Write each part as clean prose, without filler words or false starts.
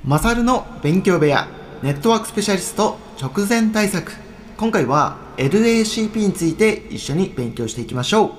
マサルの勉強部屋ネットワークスペシャリスト直前対策。今回は LACP について一緒に勉強していきましょう。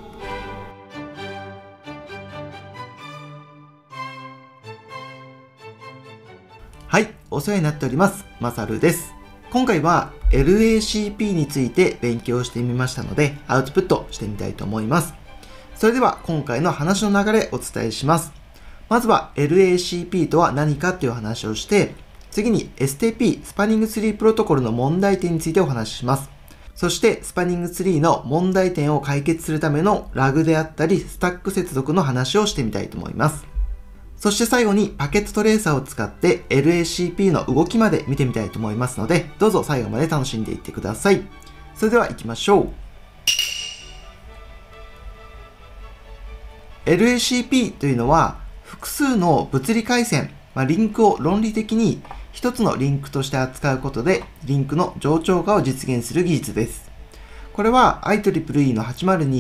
はい、お世話になっております。マサルです。今回は LACP について勉強してみましたので、アウトプットしてみたいと思います。それでは今回の話の流れをお伝えします。まずは LACP とは何かという話をして、次に STP スパニングツリープロトコルの問題点についてお話しします。そしてスパニングツリーの問題点を解決するためのラグであったりスタック接続の話をしてみたいと思います。そして最後にパケットトレーサーを使って LACP の動きまで見てみたいと思いますので、どうぞ最後まで楽しんでいってください。それでは行きましょう。LACP というのは複数の物理回線、リンクを論理的に一つのリンクとして扱うことでリンクの冗長化を実現する技術です。これは IEEE の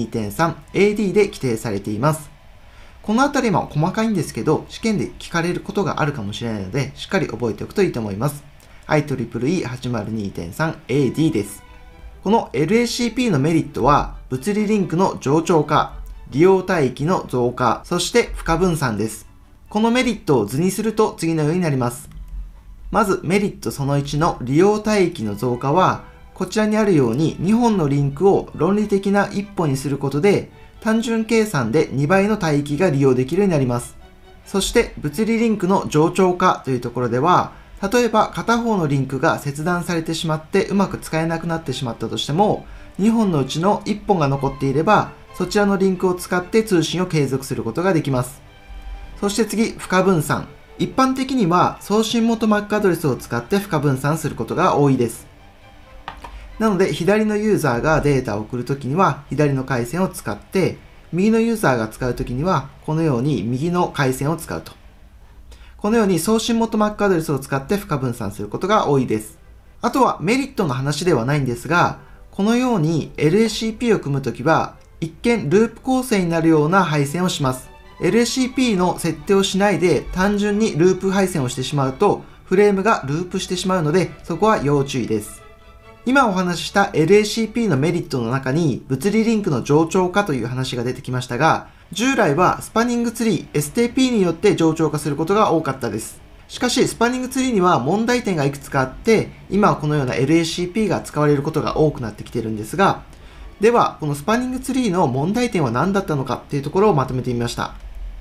802.3AD で規定されています。このあたりも細かいんですけど、試験で聞かれることがあるかもしれないので、しっかり覚えておくといいと思います。IEEE 802.3AD です。この LACP のメリットは、物理リンクの冗長化、利用帯域の増加、そして負荷分散です。このメリットを図にすると次のようになります。まずメリットその1の利用帯域の増加は、こちらにあるように2本のリンクを論理的な1本にすることで、単純計算で2倍の帯域が利用できるようになります。そして物理リンクの冗長化というところでは、例えば片方のリンクが切断されてしまってうまく使えなくなってしまったとしても、2本のうちの1本が残っていれば、そちらのリンクを使って通信を継続することができます。そして次、負荷分散。一般的には送信元 MAC アドレスを使って負荷分散することが多いです。なので、左のユーザーがデータを送るときには左の回線を使って、右のユーザーが使うときにはこのように右の回線を使うと。このように送信元 MAC アドレスを使って負荷分散することが多いです。あとはメリットの話ではないんですが、このように LACP を組むときは、一見ループ構成になるような配線をします。LACP の設定をしないで単純にループ配線をしてしまうとフレームがループしてしまうので、そこは要注意です。今お話しした LACP のメリットの中に物理リンクの冗長化という話が出てきましたが、従来はスパニングツリー STP によって冗長化することが多かったです。しかしスパニングツリーには問題点がいくつかあって、今はこのような LACP が使われることが多くなってきているんですが、では、このスパニングツリーの問題点は何だったのかっていうところをまとめてみました。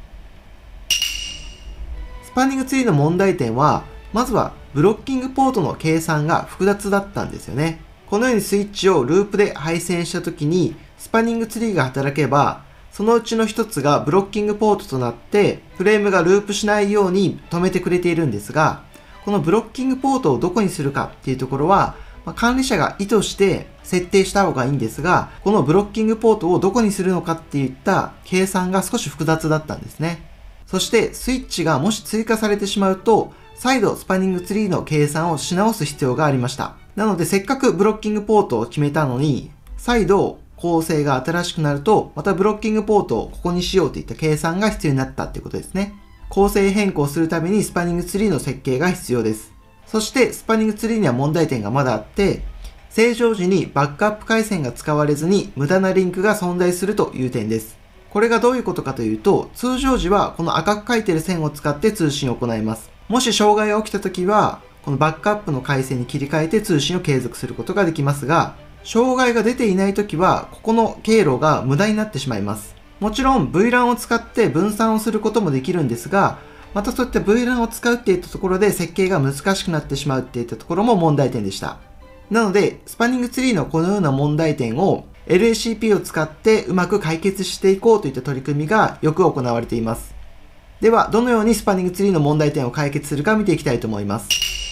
スパニングツリーの問題点は、まずはブロッキングポートの計算が複雑だったんですよね。このようにスイッチをループで配線したときに、スパニングツリーが働けば、そのうちの一つがブロッキングポートとなって、フレームがループしないように止めてくれているんですが、このブロッキングポートをどこにするかっていうところは、管理者が意図して設定した方がいいんですが、このブロッキングポートをどこにするのかっていった計算が少し複雑だったんですね。そしてスイッチがもし追加されてしまうと、再度スパニングツリーの計算をし直す必要がありました。なのでせっかくブロッキングポートを決めたのに、再度構成が新しくなると、またブロッキングポートをここにしようといった計算が必要になったっていうことですね。構成変更するためにスパニングツリーの設計が必要です。そしてスパニングツリーには問題点がまだあって、正常時にバックアップ回線が使われずに無駄なリンクが存在するという点です。これがどういうことかというと、通常時はこの赤く書いている線を使って通信を行います。もし障害が起きたときは、このバックアップの回線に切り替えて通信を継続することができますが、障害が出ていないときは、ここの経路が無駄になってしまいます。もちろん VLAN を使って分散をすることもできるんですが、またそういった VLAN を使うっていったところで設計が難しくなってしまうっていったところも問題点でした。なので、スパニングツリーのこのような問題点を LACP を使ってうまく解決していこうといった取り組みがよく行われています。では、どのようにスパニングツリーの問題点を解決するか見ていきたいと思います。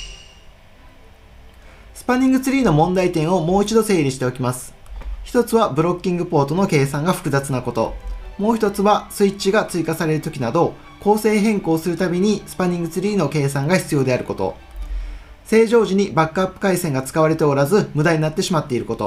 スパニングツリーの問題点をもう一度整理しておきます。一つはブロッキングポートの計算が複雑なこと。もう一つはスイッチが追加されるときなど、構成変更するたびにスパニングツリーの計算が必要であること。正常時にバックアップ回線が使われておらず無駄になってしまっていること。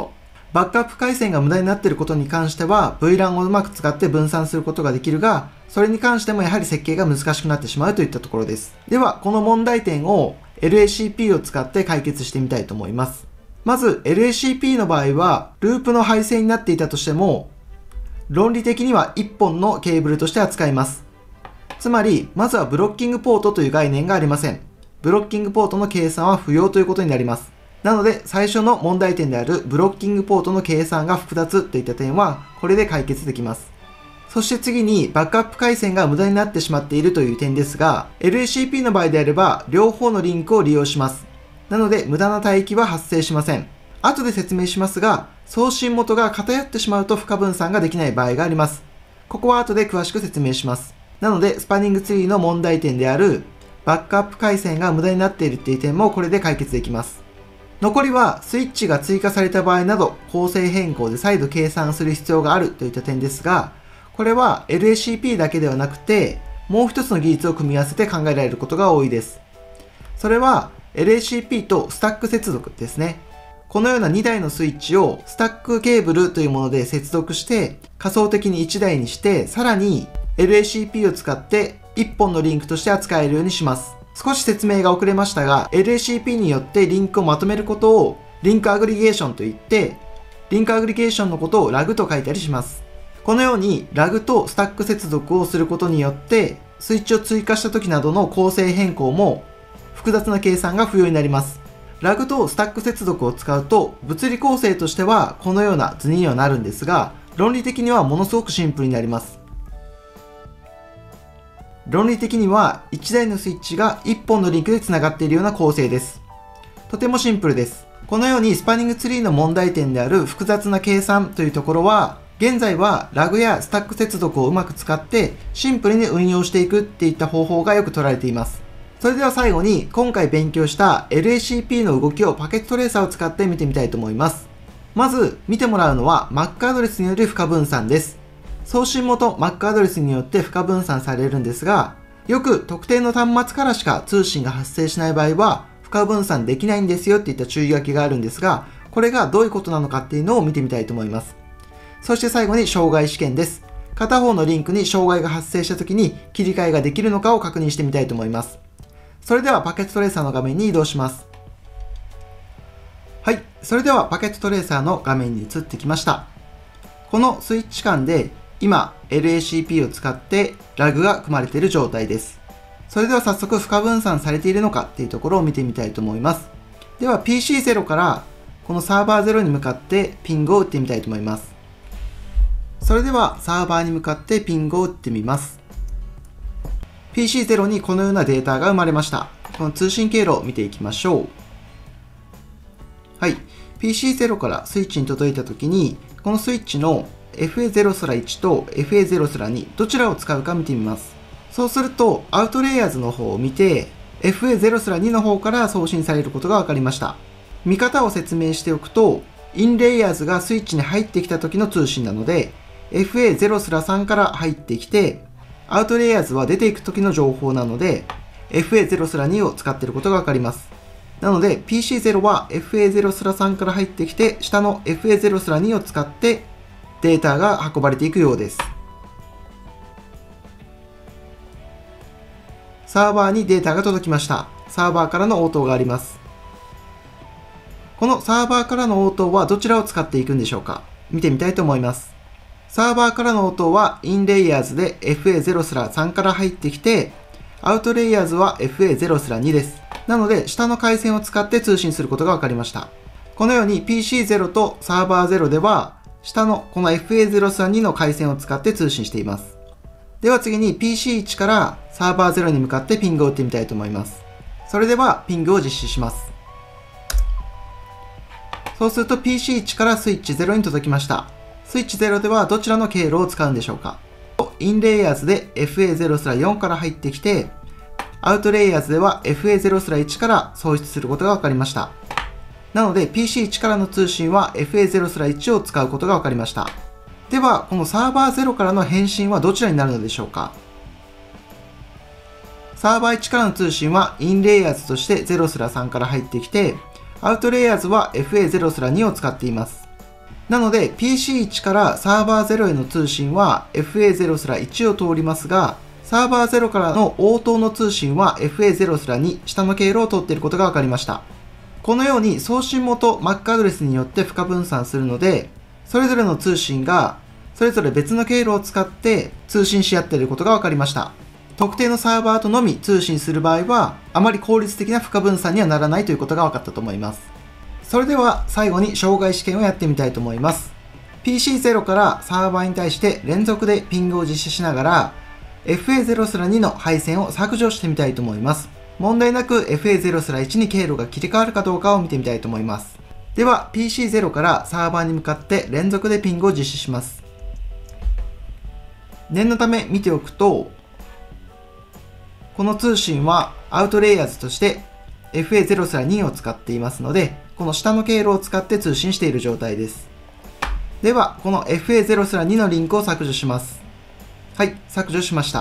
バックアップ回線が無駄になっていることに関しては VLAN をうまく使って分散することができるが、それに関してもやはり設計が難しくなってしまうといったところです。では、この問題点を LACP を使って解決してみたいと思います。まず LACP の場合は、ループの配線になっていたとしても、論理的には1本のケーブルとして扱います。つまり、まずはブロッキングポートという概念がありません。ブロッキングポートの計算は不要ということになります。なので、最初の問題点であるブロッキングポートの計算が複雑といった点は、これで解決できます。そして次に、バックアップ回線が無駄になってしまっているという点ですが、LACP の場合であれば、両方のリンクを利用します。なので、無駄な帯域は発生しません。後で説明しますが、送信元が偏ってしまうと負荷分散ができない場合があります。ここは後で詳しく説明します。なので、スパニングツリーの問題点である、バックアップ回線が無駄になっているっていう点もこれで解決できます。残りはスイッチが追加された場合など構成変更で再度計算する必要があるといった点ですが、これは LACP だけではなくてもう一つの技術を組み合わせて考えられることが多いです。それは LACP とスタック接続ですね。このような2台のスイッチをスタックケーブルというもので接続して仮想的に1台にして、さらに LACP を使って1本のリンクとして扱えるようにします。少し説明が遅れましたが、LACP によってリンクをまとめることをリンクアグリゲーションといって、リンクアグリゲーションのことをラグと書いたりします。このようにラグとスタック接続をすることによって、スイッチを追加した時などの構成変更も複雑な計算が不要になります。ラグとスタック接続を使うと、物理構成としてはこのような図にはなるんですが、論理的にはものすごくシンプルになります。論理的には1台のスイッチが1本のリンクでつながっているような構成です。とてもシンプルです。このようにスパニングツリーの問題点である複雑な計算というところは、現在はラグやスタック接続をうまく使ってシンプルに運用していくっていった方法がよく取られています。それでは最後に今回勉強した LACP の動きをパケットトレーサーを使って見てみたいと思います。まず見てもらうのは MAC アドレスによる負荷分散です。送信元 MAC アドレスによって負荷分散されるんですが、よく特定の端末からしか通信が発生しない場合は負荷分散できないんですよっていった注意書きがあるんですが、これがどういうことなのかっていうのを見てみたいと思います。そして最後に障害試験です。片方のリンクに障害が発生した時に切り替えができるのかを確認してみたいと思います。それではパケットトレーサーの画面に移動します。はい、それではパケットトレーサーの画面に移ってきました。このスイッチ間で今 LACP を使ってラグが組まれている状態です。それでは早速負荷分散されているのかっていうところを見てみたいと思います。では PC0 からこのサーバー0に向かってピングを打ってみたいと思います。それではサーバーに向かってピングを打ってみます。PC0 にこのようなデータが生まれました。この通信経路を見ていきましょう。はい。PC0 からスイッチに届いたときに、このスイッチのFA0-1 と FA0-2 どちらを使うか見てみます。そうするとアウトレイヤーズの方を見て FA0-2 の方から送信されることが分かりました。見方を説明しておくと、インレイヤーズがスイッチに入ってきた時の通信なので FA0-3 から入ってきて、アウトレイヤーズは出ていく時の情報なので FA0-2 を使っていることが分かります。なので PC0 は FA0-3 から入ってきて、下の FA0-2 を使ってデータが運ばれていくようです。サーバーにデータが届きました。サーバーからの応答があります。このサーバーからの応答はどちらを使っていくんでしょうか。見てみたいと思います。サーバーからの応答はインレイヤーズで FA0-3 から入ってきて、アウトレイヤーズは FA0-2 です。なので下の回線を使って通信することが分かりました。このように PC0 とサーバー0では下のこの FA0-2 の回線を使って通信しています。では次に PC1 からサーバー0に向かってピングを打ってみたいと思います。それではピングを実施します。そうすると PC1 からスイッチ0に届きました。スイッチ0ではどちらの経路を使うんでしょうか。インレイヤーズで FA0-4 から入ってきて、アウトレイヤーズでは FA0-1 から送出することが分かりました。なので PC1 からの通信は FA0-1 を使うことが分かりました。ではこのサーバー0からの返信はどちらになるのでしょうか。サーバー1からの通信はインレイヤーズとして 0-3 から入ってきて、アウトレイヤーズは FA0-2 を使っています。 なので PC1 からサーバー0への通信は FA0 すら1を通りますが、サーバー0からの応答の通信は FA0 すら2、下の経路を通っていることが分かりました。このように送信元 MAC アドレスによって負荷分散するので、それぞれの通信がそれぞれ別の経路を使って通信し合っていることが分かりました。特定のサーバーとのみ通信する場合は、あまり効率的な負荷分散にはならないということが分かったと思います。それでは最後に障害試験をやってみたいと思います。PC0 からサーバーに対して連続でピングを実施しながら、FA0 すら2の配線を削除してみたいと思います。問題なく FA0 すら1に経路が切り替わるかどうかを見てみたいと思います。では PC0 からサーバーに向かって連続でピングを実施します。念のため見ておくと、この通信はアウトレイヤーズとして FA0 すら2を使っていますので、この下の経路を使って通信している状態です。では、この FA0 すら2のリンクを削除します。はい、削除しました。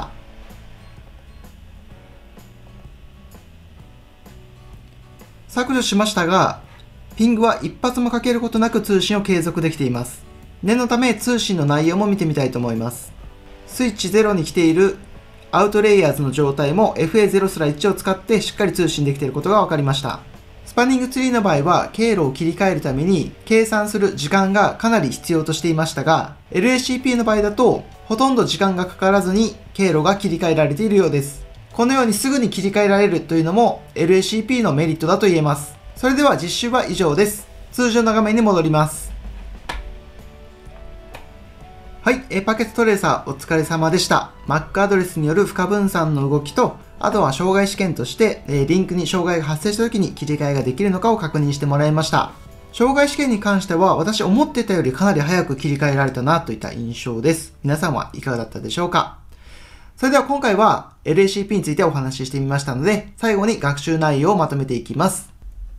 削除しましたが、ピングは一発もかけることなく通信を継続できています。念のため通信の内容も見てみたいと思います。スイッチ0に来ているアウトレイヤーズの状態も FA0 すら1を使ってしっかり通信できていることが分かりました。スパニングツリーの場合は経路を切り替えるために計算する時間がかなり必要としていましたが、LACP の場合だとほとんど時間がかからずに経路が切り替えられているようです。このようにすぐに切り替えられるというのも LACP のメリットだと言えます。それでは実習は以上です。通常の画面に戻ります。はい、パケットトレーサーお疲れ様でした。MAC アドレスによる負荷分散の動きと、あとは障害試験として、リンクに障害が発生した時に切り替えができるのかを確認してもらいました。障害試験に関しては私思ってたよりかなり早く切り替えられたなといった印象です。皆さんはいかがだったでしょうか？それでは今回は LACP についてお話ししてみましたので、最後に学習内容をまとめていきます。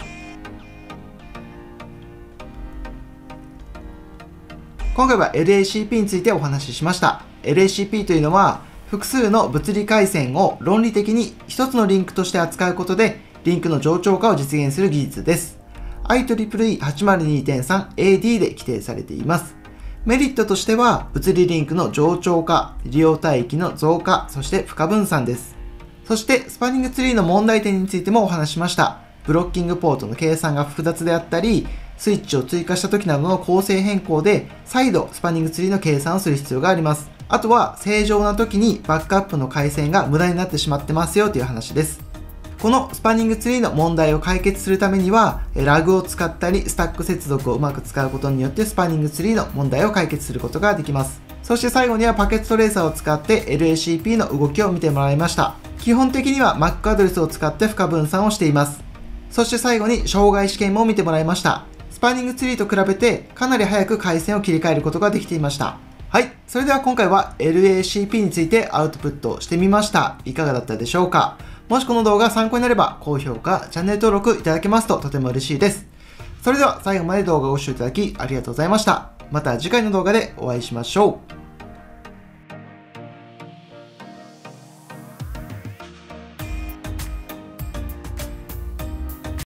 今回は LACP についてお話ししました。LACP というのは複数の物理回線を論理的に一つのリンクとして扱うことでリンクの冗長化を実現する技術です。IEEE802.3AD で規定されています。メリットとしては物理リンクの冗長化、利用帯域の増加、そして負荷分散です。そしてスパニングツリーの問題点についてもお話ししました。ブロッキングポートの計算が複雑であったり、スイッチを追加した時などの構成変更で再度スパニングツリーの計算をする必要があります。あとは正常な時にバックアップの回線が無駄になってしまってますよという話です。このスパニングツリーの問題を解決するためにはラグを使ったりスタック接続をうまく使うことによってスパニングツリーの問題を解決することができます。そして最後にはパケットトレーサーを使って LACP の動きを見てもらいました。基本的には MAC アドレスを使って負荷分散をしています。そして最後に障害試験も見てもらいました。スパニングツリーと比べてかなり早く回線を切り替えることができていました。はい。それでは今回は LACP についてアウトプットしてみました。いかがだったでしょうか？もしこの動画が参考になれば高評価、チャンネル登録いただけますととても嬉しいです。それでは最後まで動画をご視聴いただきありがとうございました。また次回の動画でお会いしましょう。